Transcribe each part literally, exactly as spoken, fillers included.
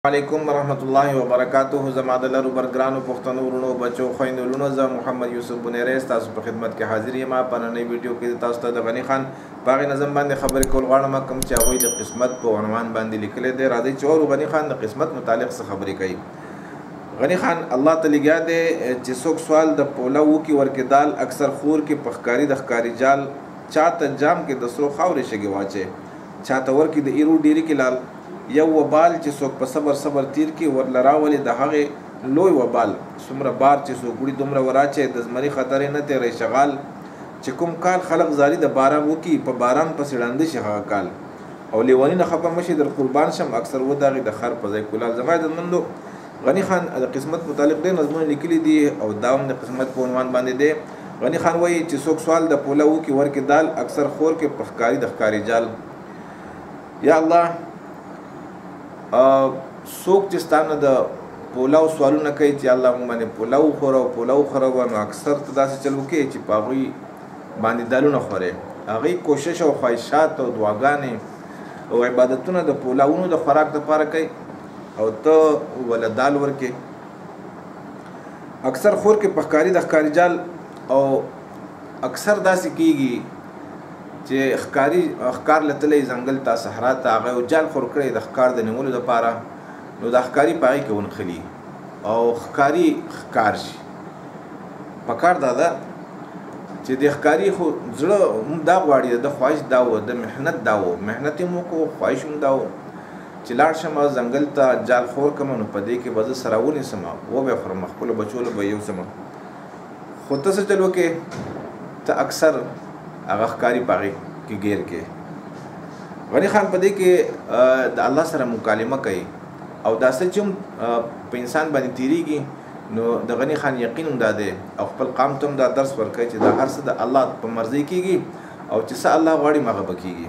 علیکم ورحمۃ اللہ وبرکاتہ زما د لرو بر ګرانو پښتنو ورونو بچو خويندو لونو زه محمد یوسف بنيرې تاسو په خدمت کې حاضر یم په نننۍ ویډیو کې تاسو ته د غنی خان باغ نظم باندې خبرې کول غواړم کوم چې هغه د قسمت په عنوان باندې لیکل دي راځي چې ور غنی خان د قسمت متعلق څه خبرې کوي غنی خان الله تعالی ګیا دي چې څوک سوال د پلاؤ کې ورکې دال اکثر خور کې پخکاری د ښکاری جال چاته جام کې د سرو خاورې شګي واچي چاته ورکې د ایرو ډيري کې لال یو وبال چې څوک په صبر صبر تیر کې ورلراولې د هغه لوی وبال څومره بار چې څوک وړي دومره وراچي د زمري خطرې نه تیرې شغال چې کوم کال خلق زاری د باران وکي په باران پسې ړاندې شي هغه کال او لیونی نه خپه مشي در قربان شم اکثر وداغي د خر په ځای کولال زما د مندو غنی خان د قسمت متعلق ډېر نظمونه لیکلي دي او داوم د قسمت په عنوان باندې دی غنی خان وایي چې څوک سوال د پلاؤ کې ورکې دال اکثر خور کې پخکاری د ښکاری جال یا الله څوک چې ستانه د پلاؤ سوالونه کوي چې الله موږ باندې پلاؤ خورو پلاؤ خورو نو اکثر ته داسې چل وکړي چې په هغوی باندې دالونه خورې هغوی کوشش او خواهشات او دعاګانې او عبادتونه د پلاؤونو د خوراک دپاره کوي او ته وله دال ورکې اکثر خور کې پخکاری د ښکاري جال او اکثر داسې کېږي چې ښکاری ښکار لتلی ځنګل ته صحرا ته هغه یو جال خور کړی د ښکار د نیولو دپاره نو دا ښکاري په هغې کې ونښلي او ښکاري ښکار شي پکار دا ده چې د ښکاري خو زړه هم دا غواړي د خواهش دا و د محنت دا و محنت یې مو وکړو خواهش هم دا و چې لاړ شم ځنګل ته جال خور کړم نو په دې کې به زه سره ونیسم وبه یې خورم خپلو بچو له به یوسم خو ته څه چل وکړې ته اکثر هغه ښکاري په هغې کې ګیر کې غنی خان په دې کې د الله سره مکالمه کوي او دا څه چې هم په انسان باندې تېرېږي نو د غنی خان یقین هم دا دی او خپل قام ته هم دا درس ورکوي چې دا هر څه د الله په مرضۍ کېږي او چې څه الله غواړي هغه به کېږي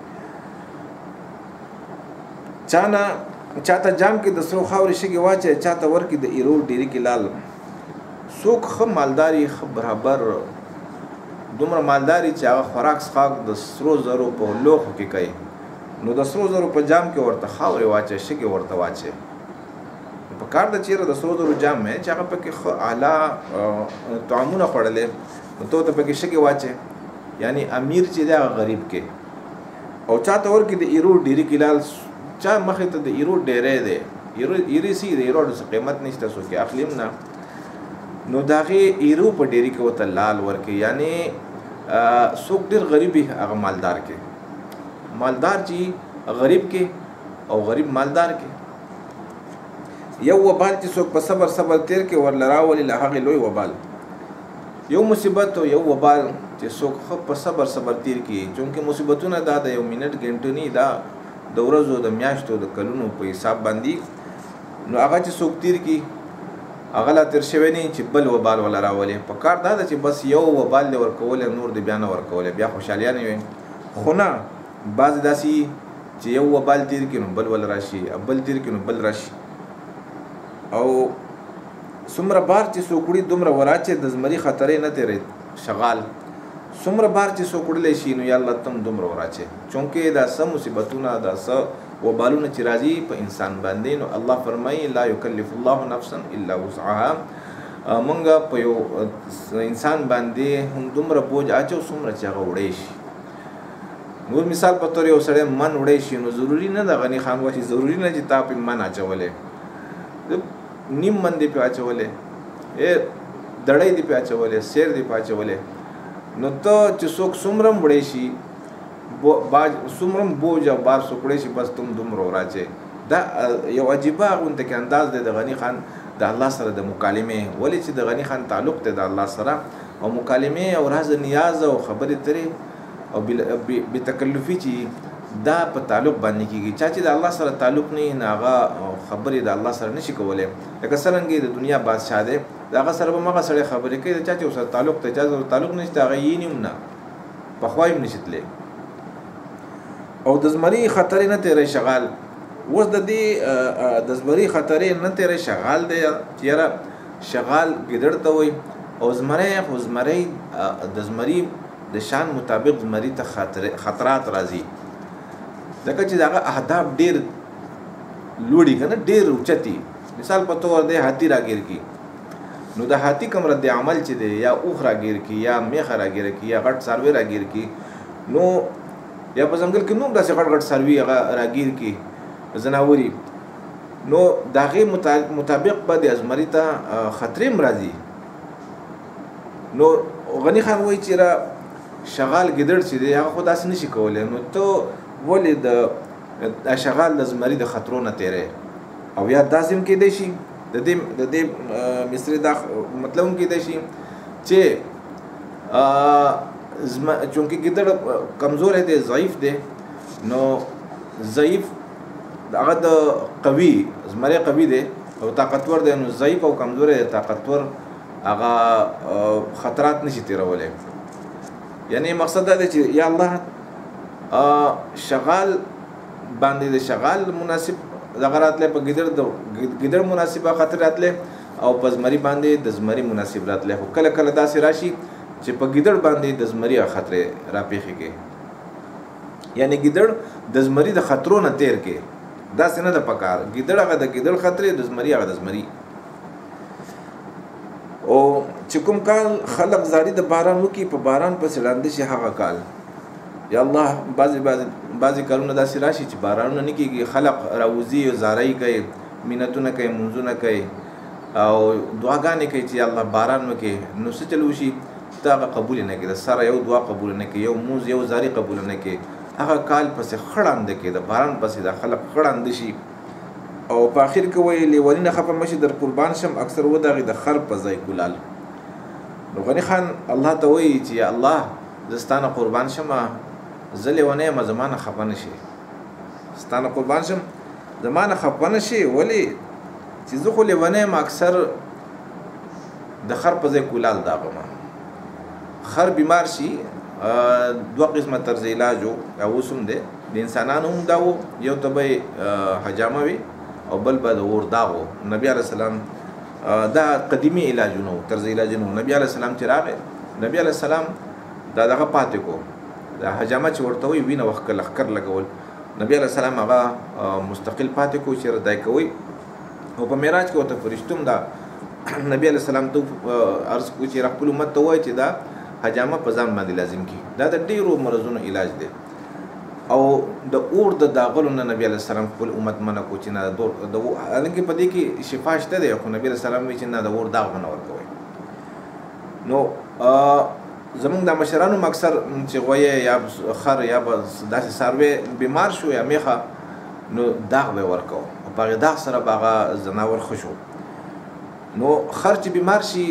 چا نه چاته جام کې د سرو خاورې شګې واچوي چاته ورکړي د ایرو ډیري کې لال څوک ښه مالداري ښه برابر دومره مالداري چې هغه خوراک څښاک د سرو زرو په لوښو کې کوي نو د سرو زرو په جام کې ورته خاورې واچوي شګې ورته واچوي په کار ده چېرې د سرو زرو جام دی چې هغه پکې ښه اعلی طعامونه خوړلی نو ته ورته پکې شګې واچوي یعنی امیر چې دی هغه غریب کې او چاته ورکړي د ایرو ډیري کې لال چا مخې ته د ایرو ډیری دی ایرو ایرې سي د ایرو څه قیمت نشته څوک یې اخلي هم نه نو د هغې ایرو په ډیري کې ورته لال ورکړي یعنی څوک ډېر غریب وي هغه مالدار کې مالدار چې غریب کې او غریب مالدار کې یو وبال چې څوک په صبر صبر تیر کې ورلراولي له هغې لوی وبال یو مصیبت او یو وبال چې څوک ښه په صبر صبر تیر کې چونکې مصیبتونه دا د یو منټ ګنټو نه دا د ورځو د میاشتو د کلونو په حساب باندې نو هغه چې څوک تیر کې هغه لا تېر شوی نه چې بل وبال وله راولي په کار دا ده چې بس یو وبال دی ورکولی نور دی بیا نه ورکولی بیا خوشحالیانې وي خو نه بعضې داسې چې یو وبال تیر کړي نو بل ول راشي بل تیر کړي نو بل راشي او څومره بار چې څوک وړي دومره وراچې د زمري خطرې نه تېرې شغال څومره بار چې څوک وړلی شي نو یا الله تم دومره وراچې چونکې دا څه مصیبتونه دا څه وبالونه چې راځي په انسان باندې نو الله فرمایي لا یکلف الله نفسا الا وسعها مونږ په یو انسان باندې هم دومره بوج اچو څومره چې هغه وړی شي نور مثال په طور یو سړی من وړی شي نو ضروري نه ده غني خان وایي ضروري نه چې تا پې من اچولی نیم من دې پې اچولی دړی دې پې اچولی سیر دې پې اچولی نو ته چې څوک څومره هم وړی شي باج څومره بوج او بار څوکړی شي بس تم دومره وراچې دا یو عجیبه غونته کې انداز دی د غني خان د الله سره د مکالمې ولې چې د غني خان تعلق دی د الله سره او مکالمې او راز نیاز او خبرې ترې او بتکلفي چې دا په تعلق باندې کېږي چا چې د الله سره تعلق نه نه هغه خبرې د الله سره نشي کولی لکه څرنګه د دنیا بادشاه دی د هغه سره به همغه سړی خبرې کوي د چا چې ورسره تعلق دی چا سره تعلق نشته هغه یې نیم نه پخوا هم نشي تللی او د زمري خطرې نه تیری شغال اوس د دې د زمري خطرې نه تیری شغال دی چې یاره شغال ګیدړ ته وایي او زمری خو زمری د زمري د شان مطابق زمري ته خطرات راځي ځکه چې دغه اهداف ډېر لوړي کنه ډېر اوچتي مثال په تور دی هاتی راګیر کی نو د هاتی کوم رد عمل چې دی یا اوخ راګیر کی یا میخ راګیر کی یا غټ سروي راګیر کی نو یا په ځنګل کې نو داسې غټ غټ سروي هغه راګیر کی زناوري نو داغه مطابق به د ازمري ته خطرې مرضی نو غنی خان وای چې را شغال ګدړ چې دی هغه خدای سن نشي کولای نو ته ولې د شغال د ازمري د خطرو نه تیرې او یا داسم کې دی شي د دې د دې مصری دا مطلب کې دی شي چې ا چونکه ګدړ کمزور دی ضعیف دی نو ضعیف هغه د قوي زمری قوي دی او طاقتور دی نو ضعیف او کمزور دی طاقتور هغه خطرات نشي تیرولای یعنی مقصد دا دی چې یا الله شغال باندې د شغال مناسب دغه راتله په ګدړ د ګدړ مناسبه خطر راتله او په زمری باندې د زمری مناسب راتله کله کله داسې راشي چې په ګدړ باندې د زمری خطر راپېخيږي یعنی ګدړ د زمری د خطرونو نه تیر کې دا څنګه د پکار ګدړ هغه د ګدړ خطرې د زمری هغه د زمری او چې کوم کال خلق زاری د باران وکي په باران پسې لاندې شي هغه کال یا الله بعضی بعضی بعضی کارونه داسې راشي چې بارانونه نه کېږي خلق راوځي او زارۍ کوي مینتونه کوي منځونه کوي او دعاګانې کوي چې الله باران وکړي نو څه چل وشي ته هغه قبول نه کړي سره یو دعا قبول نه کړي یو موز یو زاری قبول نه کړي هغه کال پسې خړاند کې د باران پسې د خلق خړاند شي او په اخر کې وایي لیونی نه خفه مشي در قربان شم اکثر وداغي د خر په ځای ګلال نو غنی خان الله ته وایي چې یا الله زستانه قربان شم زلیونه ما زمانه خفه نشي ستانه قربان شم زمانه خفه نشي ولی چې زه خو لیونه ما اکثر د خر په ځای ګلال داغم خر بیمار شي دوه قسمه طرز علاج او وسوم دي د انسانانو هم داو یو ته به حجامه وي او بل به د اور داغو نبی علیہ السلام دا قدیمی علاجونه طرز علاجونه نبی علیہ السلام چې راغی نبی علیہ السلام دا دغه پاتې کو دا حجامه چې ورته وي وینه وخت لخر لګول نبی علیہ السلام هغه مستقل پاتې کو چې ردای کوي او په معراج کې ورته فرشتوم دا نبی علیہ السلام ته عرض کو چې خپل امت ته وایي چې دا حجامه په ځان باندې لازم کی دا د ډیرو مرزونو علاج دی او د اور د داغلو نه نبی علیہ السلام خپل امت منه کو چې نه د د هغه په دې کې شفا شته دی خو نبی علیہ السلام وی چې نه د اور داغ نه ورکوي نو زمونږ د مشرانو اکثر چې غوی یا خر یا داسې سروي بیمار شو یا میخه نو داغ به ورکو او په داغ سره باغه زناور خوشو نو خر چې بیمار شي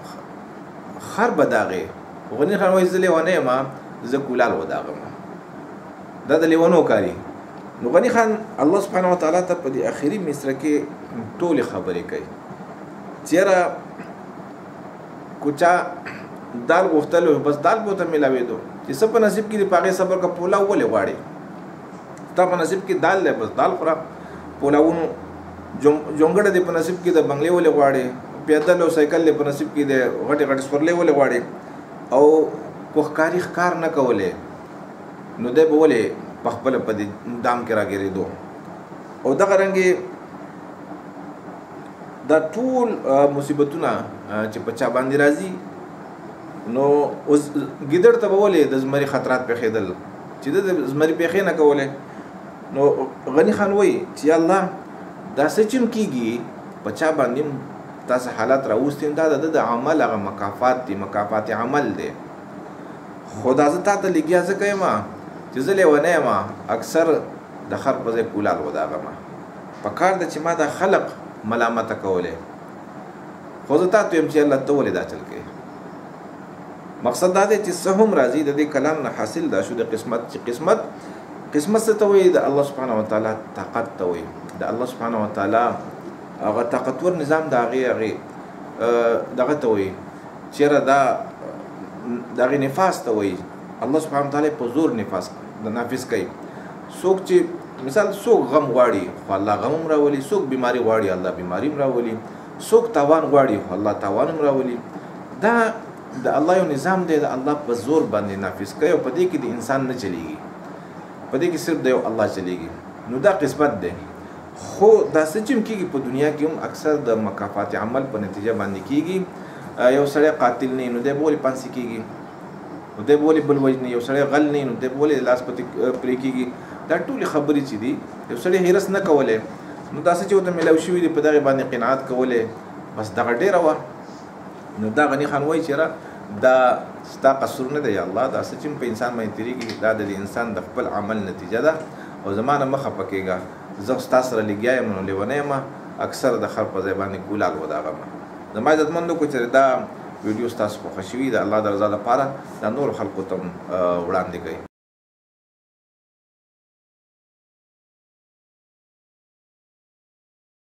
خر بداغه غنی خان وای زلی ونه ما ز کولال وداغم دا د لیونو کاری نو غنی خان الله سبحانه و تعالی ته په دې اخیری مصر کې ټول خبرې کوي چیرې کوچا دال غوښتلو بس دال بوته ملاوي دو چې سب نصیب کې پاګه صبر کا پلاو ولې واړي تا په نصیب کې دال له بس دال خورا پلاوونو جونګړه دې په نصیب کې د بنگلې ولې واړي پیدل او سایکل له په نصیب کې د غټي غټ سپرلې ولې واړي او په ښکاری ښکار نه کولې نو دې به ولې په خپل په دام کې راګېرې دو او دغه رنګي دا ټول مصیبتونه چې په چا باندې راځي نو اوس ګیدړ ته ولې د زمري خطرات په خېدل چې د زمري په خې نه کولې نو غنی خان وای چې الله دا سچم کیږي په چا باندې تاسو حالات راوستین دا د عمل هغه مکافات دي مکافات عمل دي خدا ز ته لګیا څه کوي چې زله ونه ما اکثر د خر په ځای کولال وداغه ما په کار د چې ما د خلق ملامت کوله خو زه ته یم چې الله ته ولې دا چل کوي مقصد دا دی چې سهم راځي د دې کلام نه حاصل دا شو د قسمت چې قسمت قسمت څه ته وایي د الله سبحانه و تعالی طاقت ته وایي د الله سبحانه و تعالی هغه طاقتور نظام دا هغه هغه دغه ته وایي چیرې دا دغه نفاس ته وایي الله سبحانه و تعالی په زور نفاس د نافذ کوي څوک چې مثال څوک غم غواړي خو الله غم راولي څوک بیماری غواړي الله بیماری راولي څوک تاوان غواړي خو الله تاوان راولي دا د الله یو نظام دی د الله په زور باندې نافذ کوي او په دې کې د انسان نه چلیږي په دې کې صرف د الله چلیږي نو دا قسمت دی خو دا څه چې کېږي په دنیا کې هم اکثر د مکافات عمل په نتیجه باندې کېږي. یو سړی قاتل نه نو دی به ولې پانسي کېږي، نو دی به ولې بل وژني، یو سړی غل نه نو دی به ولې لاس پتې پرې کېږي. دا ټولې خبرې چې دي یو سړی هرس نه کولی نو دا څه چې ورته میلاو شوي دي په دغې باندې قناعت کولی بس دغه ډېره وه. نو دا غني خان وایي چې را دا ستا قصور نه دی یا الله، دا څه چې په انسان باندې تېرېږي دا د انسان د خپل عمل نتیجه ده او زما نه مه خفه کېږه، زه ستا سره لګیا یم نو لیونی یم، اکثر د خر په ځای باندې ګولاګ وداغه م. زما عزتمندو کو چې دا ویډیو ستاسو خوښه شوي د الله د رضا لپاره دا نور خلکو ته هم وړاندې کوئ.